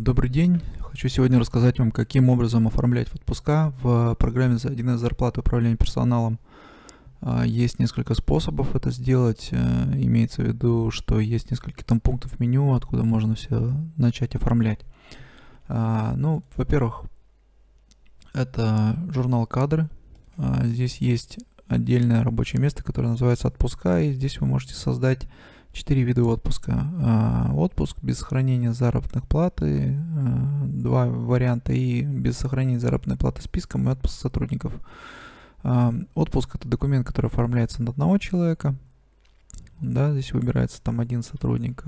Добрый день. Хочу сегодня рассказать вам, каким образом оформлять отпуска в программе за 1С зарплаты управления персоналом. Есть несколько способов это сделать. Имеется в виду, что есть несколько там пунктов меню, откуда можно все начать оформлять. Во-первых, это журнал кадры. Здесь есть отдельное рабочее место, которое называется отпуска, и здесь вы можете создать 4 вида отпуска. Отпуск без сохранения заработных платы, 2 варианта, и без сохранения заработной платы списком, и отпуск сотрудников. Отпуск — это документ, который оформляется на одного человека. Да, здесь выбирается там один сотрудник.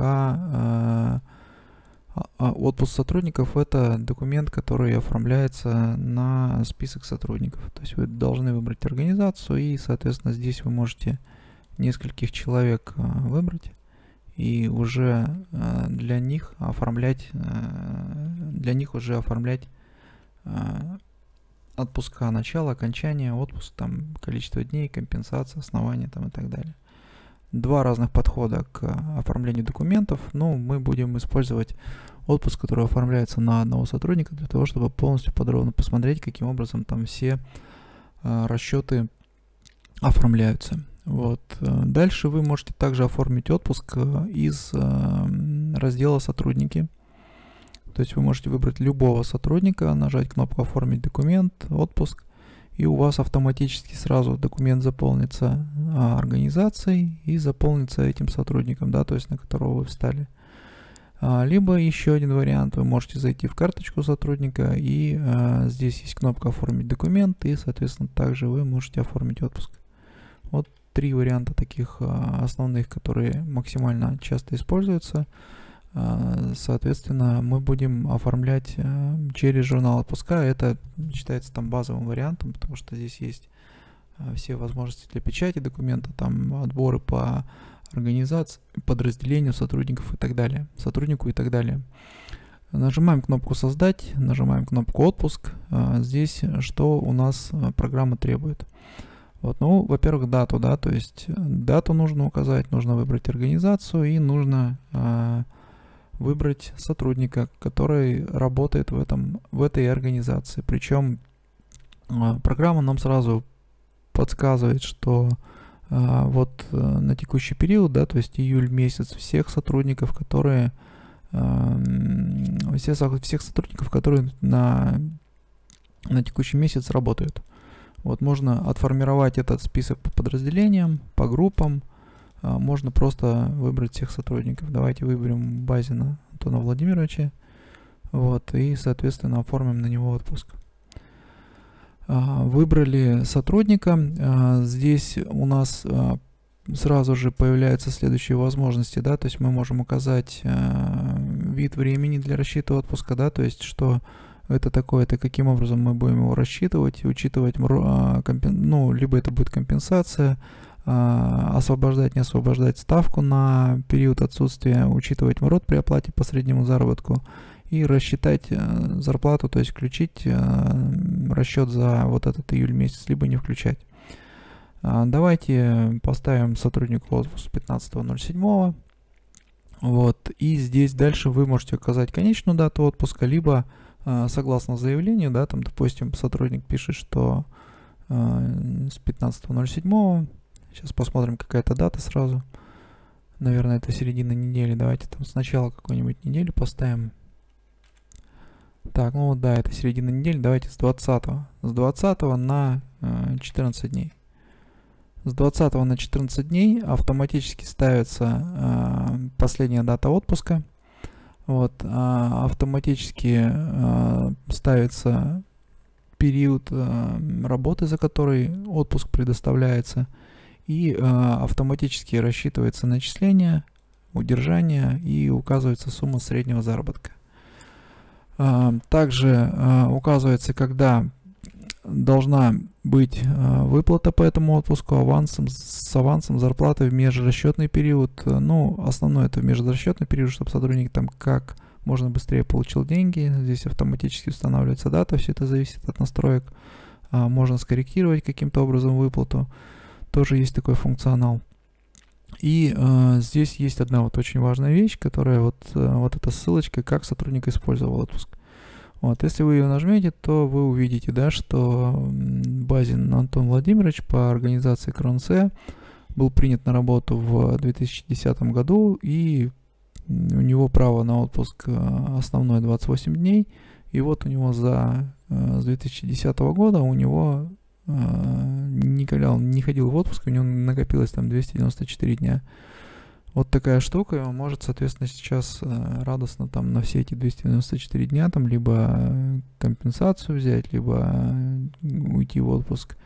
Отпуск сотрудников — это документ, который оформляется на список сотрудников. То есть вы должны выбрать организацию, и, соответственно, здесь вы можете нескольких человек выбрать и уже для них уже оформлять отпуска, начало, окончание, отпуск, там количество дней, компенсация, основания там и так далее. 2 разных подхода к оформлению документов. Мы будем использовать отпуск, который оформляется на одного сотрудника, для того, чтобы полностью подробно посмотреть, каким образом там все расчеты оформляются. Дальше вы можете также оформить отпуск из раздела «Сотрудники». То есть вы можете выбрать любого сотрудника, нажать кнопку «Оформить документ», «Отпуск», и у вас автоматически сразу документ заполнится организацией и заполнится этим сотрудником, да, то есть на которого вы встали. Либо еще один вариант: вы можете зайти в карточку сотрудника, и здесь есть кнопка «Оформить документ», и, соответственно, также вы можете оформить отпуск. 3 варианта таких основных, которые максимально часто используются. Соответственно, мы будем оформлять через журнал отпуска. Это считается там базовым вариантом, потому что здесь есть все возможности для печати документа, там отборы по организации, подразделению сотрудников и так далее, сотруднику и так далее. Нажимаем кнопку «Создать», нажимаем кнопку «Отпуск». Здесь что у нас программа требует? Во-первых, дату, да, то есть дату нужно указать, нужно выбрать организацию и нужно выбрать сотрудника, который работает в этой организации. Причем программа нам сразу подсказывает, что на текущий период, да, то есть июль месяц, всех сотрудников, которые на текущий месяц работают. Можно отформировать этот список по подразделениям, по группам. Можно просто выбрать всех сотрудников. Давайте выберем Базина Антона Владимировича. И, соответственно, оформим на него отпуск. Выбрали сотрудника. Здесь у нас сразу же появляются следующие возможности. Да? То есть мы можем указать вид времени для расчета отпуска. Да? То есть что это такое, это каким образом мы будем его рассчитывать и учитывать, либо это будет компенсация, освобождать, не освобождать ставку на период отсутствия, учитывать МРОТ при оплате по среднему заработку и рассчитать зарплату, то есть включить расчет за этот июль месяц, либо не включать. Давайте поставим сотруднику отпуск 15.07. И здесь дальше вы можете указать конечную дату отпуска, либо согласно заявлению, да, там, допустим, сотрудник пишет, что с 15.07, сейчас посмотрим, какая-то дата сразу, наверное, это середина недели, давайте там сначала какую-нибудь неделю поставим. Так, это середина недели, давайте с 20 на 14 дней. С 20 на 14 дней автоматически ставится последняя дата отпуска. Автоматически ставится период работы, за который отпуск предоставляется, и автоматически рассчитывается начисление, удержание и указывается сумма среднего заработка. Также указывается, когда должна быть выплата по этому отпуску с авансом зарплаты в межрасчетный период. Основное это в межрасчетный период, чтобы сотрудник там как можно быстрее получил деньги. Здесь автоматически устанавливается дата, все это зависит от настроек. Можно скорректировать каким-то образом выплату. Тоже есть такой функционал. И здесь есть одна вот очень важная вещь, которая вот эта ссылочка, как сотрудник использовал отпуск. Вот, если вы ее нажмете, то вы увидите, да, что Базин Антон Владимирович по организации Кронце был принят на работу в 2010 году, и у него право на отпуск основной 28 дней, и вот у него с 2010 года у него никогда он не ходил в отпуск, у него накопилось там 294 дня. Вот такая штука, и он может, соответственно, сейчас радостно там на все эти 294 дня там либо компенсацию взять, либо уйти в отпуск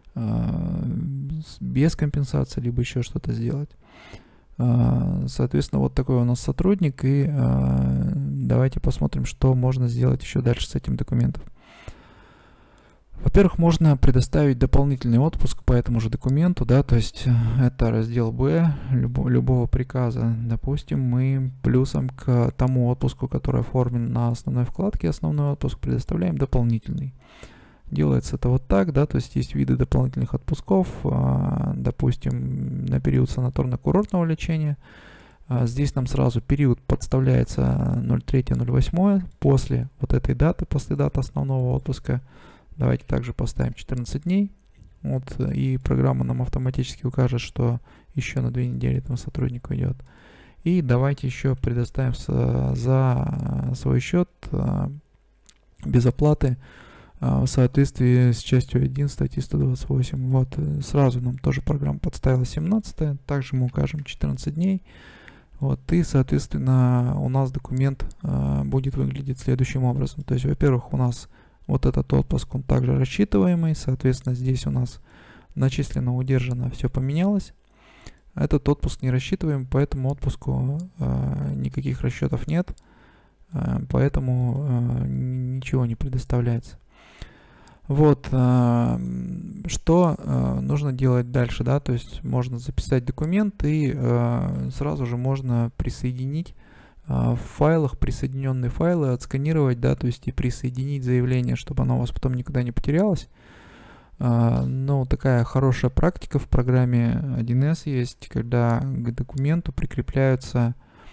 без компенсации, либо еще что-то сделать. Соответственно, вот такой у нас сотрудник, и давайте посмотрим, что можно сделать еще дальше с этим документом. Во-первых, можно предоставить дополнительный отпуск по этому же документу, да, то есть это раздел Б любого приказа. Допустим, мы плюсом к тому отпуску, который оформлен на основной вкладке «Основной отпуск», предоставляем дополнительный. Делается это вот так, да, то есть есть виды дополнительных отпусков, допустим, на период санаторно-курортного лечения. Здесь нам сразу период подставляется 03-08 после вот этой даты, после даты основного отпуска. Давайте также поставим 14 дней. Вот, и программа нам автоматически укажет, что еще на 2 недели этому сотруднику идет. И давайте еще предоставим за свой счет без оплаты в соответствии с частью 1 статьи 128. Вот, сразу нам тоже программа подставила 17. Также мы укажем 14 дней. Вот, и, соответственно, у нас документ будет выглядеть следующим образом. То есть, во-первых, у нас вот этот отпуск, он также рассчитываемый, соответственно, здесь у нас начислено, удержано, все поменялось. Этот отпуск не рассчитываем, по этому отпуску никаких расчетов нет, поэтому ничего не предоставляется. Вот, что нужно делать дальше, да, то есть можно записать документ и сразу же можно присоединить в файлах, присоединенные файлы, отсканировать, да, то есть и присоединить заявление, чтобы оно у вас потом никуда не потерялось. Ну, такая хорошая практика в программе 1С есть, когда к документу прикрепляются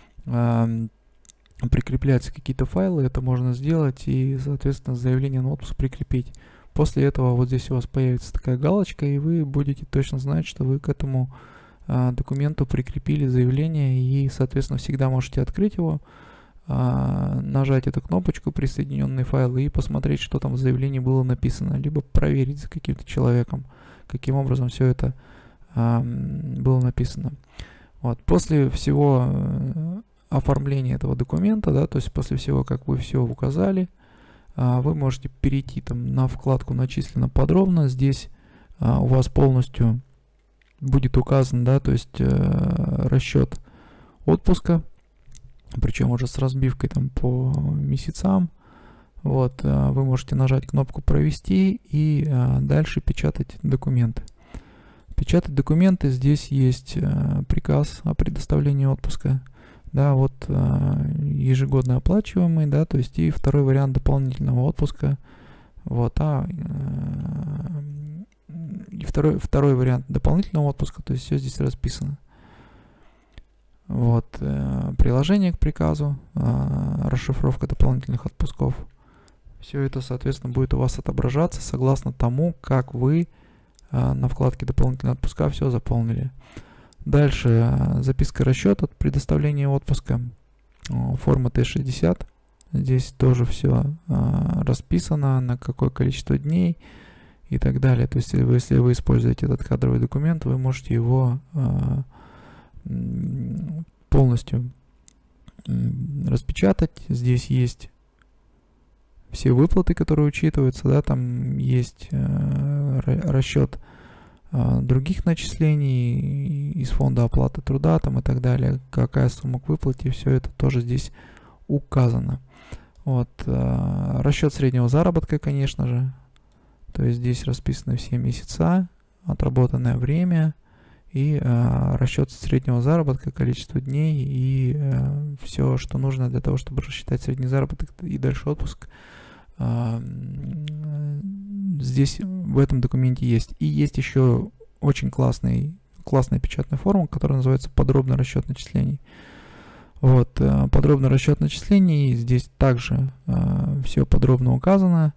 какие-то файлы, это можно сделать и, соответственно, заявление на отпуск прикрепить. После этого вот здесь у вас появится такая галочка, и вы будете точно знать, что вы к этому документу прикрепили заявление, и, соответственно, всегда можете открыть его, нажать эту кнопочку «Присоединенные файлы» и посмотреть, что там в заявлении было написано, либо проверить за каким-то человеком, каким образом все это было написано. Вот. После всего оформления этого документа, да, то есть после всего, как вы все указали, вы можете перейти там на вкладку «Начислено подробно». Здесь у вас полностью будет указан, да, то есть расчет отпуска, причем уже с разбивкой там по месяцам. Вот, вы можете нажать кнопку «Провести» и дальше печатать документы. Печатать документы, здесь есть приказ о предоставлении отпуска. Да, вот ежегодно оплачиваемый, да, то есть и второй вариант дополнительного отпуска. Вот, и второй вариант дополнительного отпуска, то есть все здесь расписано. Вот, приложение к приказу, расшифровка дополнительных отпусков. Все это, соответственно, будет у вас отображаться согласно тому, как вы на вкладке дополнительные отпуска все заполнили. Дальше записка расчета от предоставления отпуска, форма Т-60. Здесь тоже все расписано, на какое количество дней и так далее. То есть, если вы используете этот кадровый документ, вы можете его полностью распечатать. Здесь есть все выплаты, которые учитываются, да, там есть расчет других начислений из фонда оплаты труда там и так далее, какая сумма к выплате, все это тоже здесь указано. Вот, расчет среднего заработка, конечно же, то есть здесь расписаны все месяца, отработанное время и расчет среднего заработка, количество дней и все, что нужно для того, чтобы рассчитать средний заработок и дальше отпуск. Здесь в этом документе есть. И есть еще очень классный классная печатная форма, которая называется подробный расчет начислений. Вот, подробный расчет начислений, здесь также все подробно указано,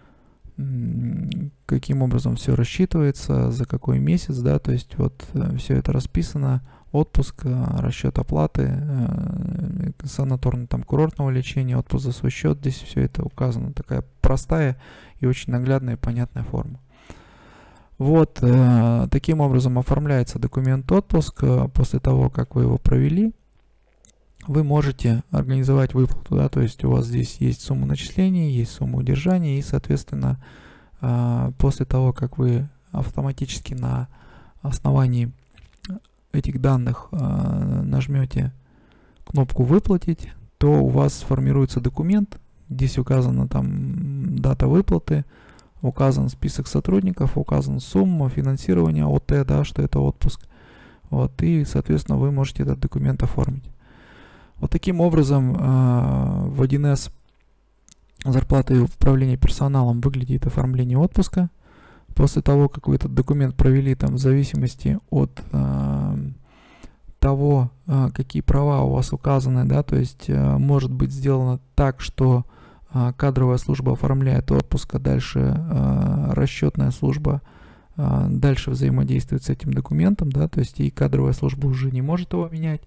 каким образом все рассчитывается, за какой месяц, да, то есть вот все это расписано, отпуск, расчет оплаты, санаторно там курортного лечения, отпуск за свой счет, здесь все это указано, такая простая и очень наглядная и понятная форма. Вот, таким образом оформляется документ отпуск. После того, как вы его провели, вы можете организовать выплату, да, то есть у вас здесь есть сумма начислений, есть сумма удержания, и, соответственно, после того, как вы автоматически на основании этих данных нажмете кнопку «Выплатить», то у вас сформируется документ, здесь указана там дата выплаты, указан список сотрудников, указана сумма финансирования ОТ, да, что это отпуск, вот, и, соответственно, вы можете этот документ оформить. Вот таким образом в 1С зарплата и управление персоналом выглядит оформление отпуска. После того, как вы этот документ провели, там, в зависимости от того, какие права у вас указаны, да, то есть может быть сделано так, что кадровая служба оформляет отпуск, а дальше расчетная служба дальше взаимодействует с этим документом, да, то есть и кадровая служба уже не может его менять,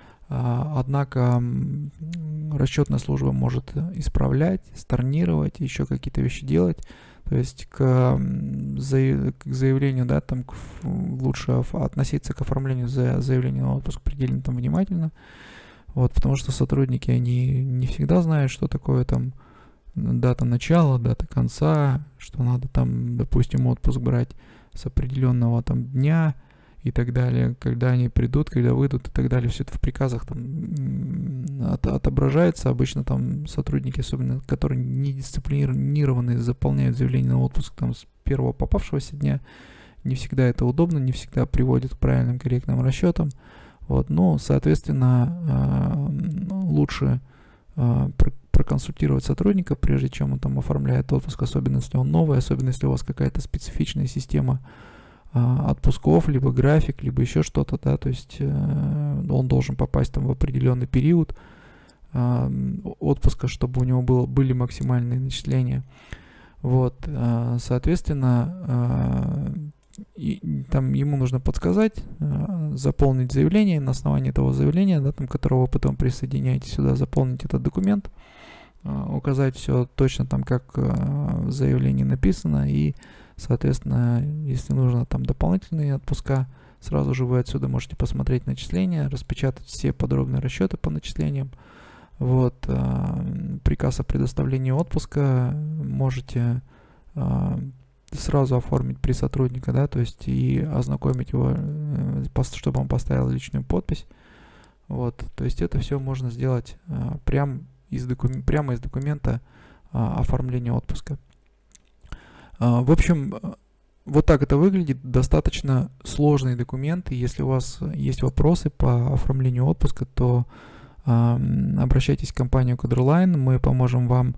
однако расчетная служба может исправлять, stornировать, еще какие-то вещи делать. То есть к заявлению, да, там лучше относиться к оформлению заявления на отпуск предельно там внимательно, вот, потому что сотрудники, они не всегда знают, что такое там дата начала, дата конца, что надо там, допустим, отпуск брать с определенного там дня и так далее, когда они придут, когда выйдут и так далее. Все это в приказах там отображается. Обычно там сотрудники, особенно которые не дисциплинированные, заполняют заявление на отпуск там с первого попавшегося дня. Не всегда это удобно, не всегда приводит к правильным, корректным расчетам. Вот, но, соответственно, лучше проконсультировать сотрудника, прежде чем он там оформляет отпуск, особенно если он новый, особенно если у вас какая-то специфичная система отпусков, либо график, либо еще что-то, да, то есть он должен попасть там в определенный период отпуска, чтобы у него были максимальные начисления. Вот, соответственно, там ему нужно подсказать, заполнить заявление, на основании этого заявления, да, там, которого вы потом присоединяете сюда, заполнить этот документ, указать все точно там, как в заявлении написано, и, соответственно, если нужно там дополнительные отпуска, сразу же вы отсюда можете посмотреть начисления, распечатать все подробные расчеты по начислениям. Вот, приказ о предоставлении отпуска можете сразу оформить при сотруднике, да, то есть и ознакомить его, чтобы он поставил личную подпись. Вот, то есть это все можно сделать прямо из документа оформления отпуска. В общем, вот так это выглядит. Достаточно сложный документ, и если у вас есть вопросы по оформлению отпуска, то обращайтесь в компанию Кадрлайн, мы поможем вам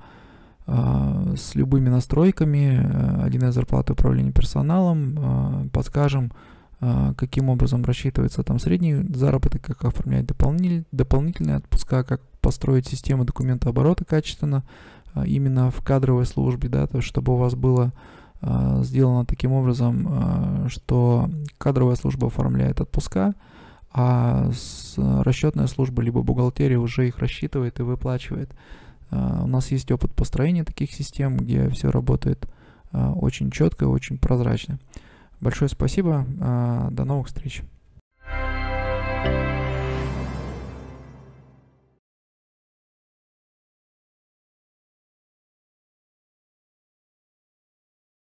с любыми настройками, 1С зарплаты, управление персоналом, подскажем, каким образом рассчитывается там средний заработок, как оформлять дополнительные отпуска, как построить систему документооборота качественно именно в кадровой службе, да, то есть чтобы у вас было сделано таким образом, что кадровая служба оформляет отпуска, а расчетная служба либо бухгалтерия уже их рассчитывает и выплачивает. У нас есть опыт построения таких систем, где все работает очень четко и очень прозрачно. Большое спасибо, до новых встреч.